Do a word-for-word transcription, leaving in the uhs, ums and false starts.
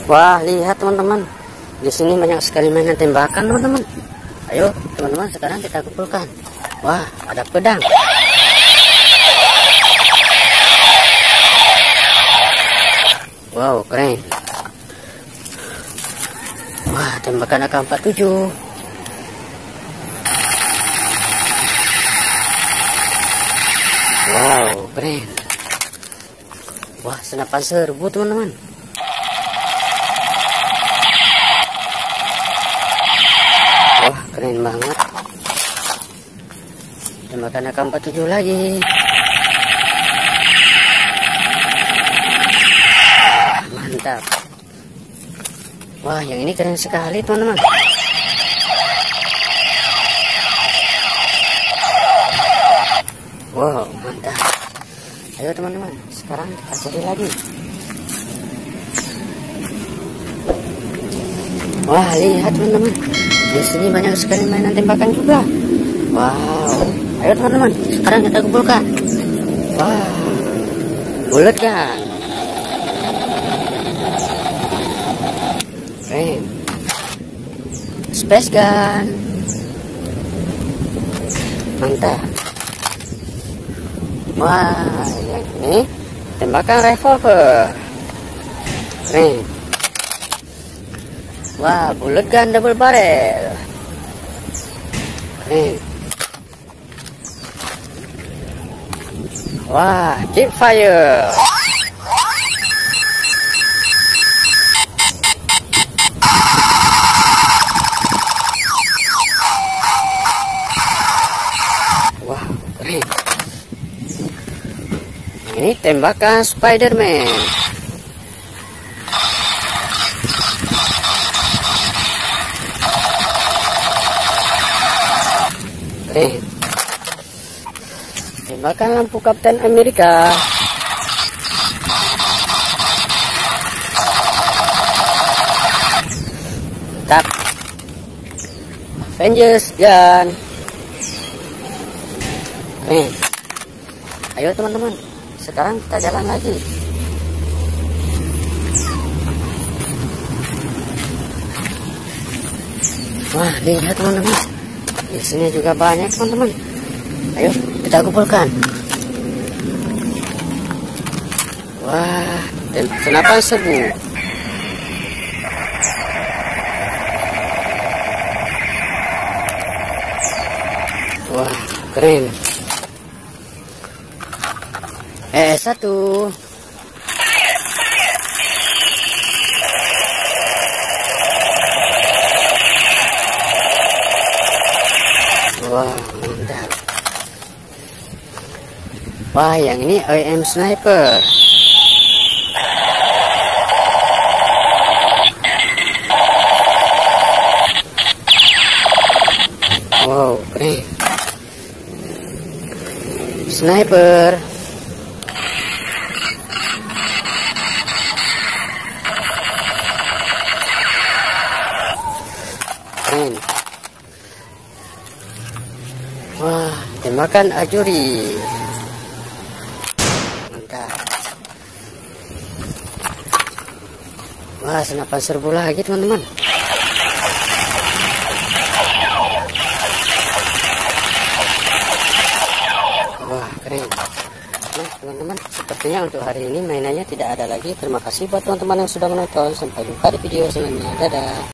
Wah, lihat teman-teman. Di sini banyak sekali mainan tembakan, teman-teman. Ayo, teman-teman, sekarang kita kumpulkan. Wah, ada pedang. Wow, keren. Wah, tembakan A K empat puluh tujuh. Wow, keren. Wah, senapan serbu, teman-teman. Wah, keren banget. Tembakan A K empat puluh tujuh lagi. Mantap. Wah, yang ini keren sekali, teman-teman. Wow, mantap. Ayo teman-teman, sekarang kita cari lagi. Wah, lihat teman-teman. Di sini banyak sekali mainan tembakan juga. Wow. Ayo teman-teman, sekarang kita kumpulkan. Wah. Bullet gun. Keren. Space gun. Mantap. Wah, yang ini tembakan revolver. Keren. Wah, bullet gun double barrel. Keren. Wah, keep fire. Wah, keren. Ini tembakan Spiderman. Keren. Tembakan lampu Kapten Amerika. Tap. Avengers gun. Keren. Ayo teman-teman, sekarang kita jalan lagi. Wah, lihat teman-teman. Di sini juga banyak teman-teman. Ayo kita kumpulkan. Wah, senapan serbu. Wah, keren. Eh, satu. Wah, mantap. Wah, yang ini I M sniper. Wow, keren. Sniper. Keren. Wah, tembakan ajuri. Mantap. Wah, senapan serbu lagi teman-teman. Wah, keren. Nah teman-teman, sepertinya untuk hari ini mainannya tidak ada lagi. Terima kasih buat teman-teman yang sudah menonton. Sampai jumpa di video selanjutnya. Dadah.